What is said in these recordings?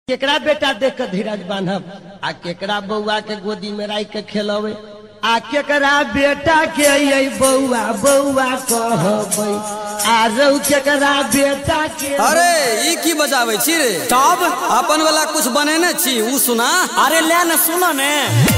केकरा बेटा देख के धीरज बांधब आ केकरा बउआ के गोदी में राख के खेलवे आ केकरा बेटा के बउआ बउआ कहबै आ रौ केकरा बेटा के। अरे ई की बजावे छी रे? तब अपन वाला कुछ बनेने छी उ सुना। अरे ले न सुनो ने।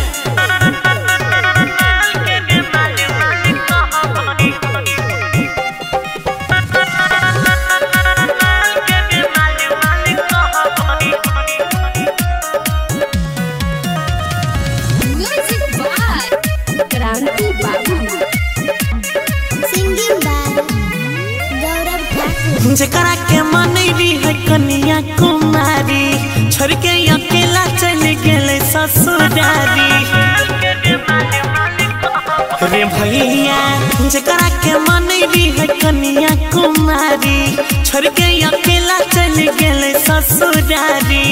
जकरा के मनैली है कन्या कुमारी छोड़ के अकेला चल गेले ससुरारी रे भैया। जकरा के मनैली है कन्या कुमारी छोड़ के अकेला चल गेले ससुरारी।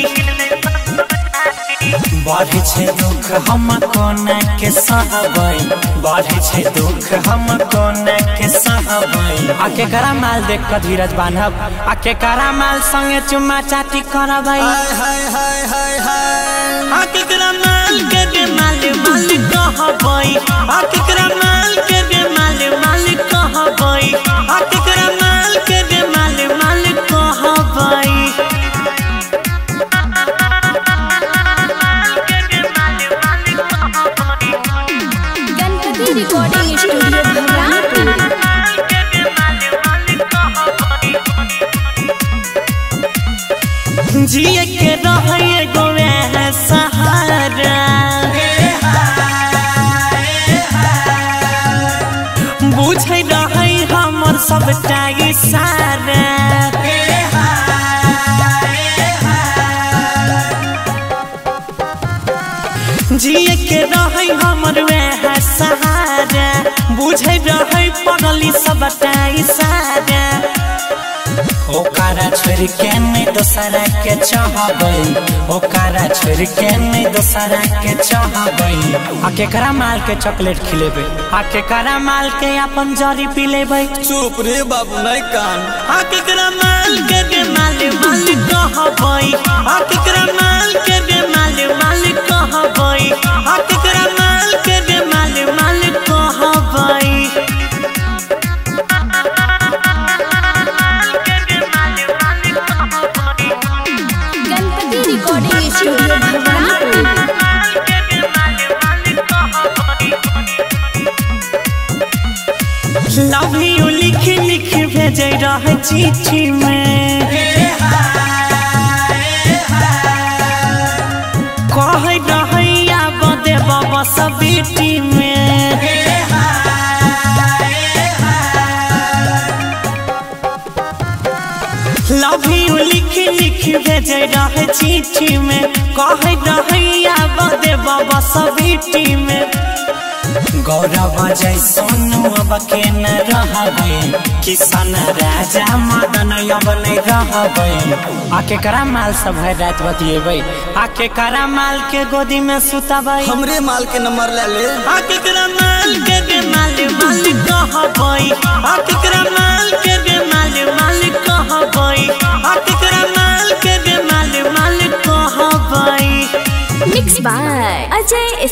बढ़े छे दुख हम कोना के सहबै, बढ़े छे दुख हम कोना के सहबै। आके करा माल देख के धीरज बांधब, आके करा माल संगे चुम्मा चाटी करबै। हाय हाय हाय हाय हाय आके करा माल के दे माल माल कहबै, आके करा माल के दे माल माल कहबै, आके करा माल के दे माल माल कहबै। रिकॉर्डिंग स्टूडियो जिए के रहे गोवे सहारा, बुझे रहे हमर सबटा इशारा। जिए के रहे हमर वह सहारा, बुझे रहे पगली सबटा इशारा। ओकरा छोड़ के नहीं दोसरा के चाहबै, ओकरा छोड़ के नहीं दोसरा के चाहबै। आके करा माल के चॉकलेट खिलेबै, आके करा माल के अपन जरी पी लेबै। चुप रे बाबू नहीं कान। आके करा माल के दे माल माल कहबै, आके करा माल के दे माल माल कहबै, आके करा माल के दे माल माल कहबै। रिकॉर्डिंग स्टूडियो लव यू लिख लिख भेजे रहे चिट्ठी में, कहे रहे आब देब बस बेटी में। लव यू लिख लिख भेजे रहे चिट्ठी में, कहे रहे आब देब बस बेटी में। गौरव जय सोनू अब के न रहबै, किसान राजा मदन अब नहीं रहबै। आके करा माल सब है रात बतिएबै, आके करा माल के गोदी में सुतबै। हमरे माल के नंबर ले ले। आके करा माल के दे माल माल कहबै, आके करा माल के दे माल माल कहबै, आके करा माल के दे माल माल कहबै। Mix by Ajay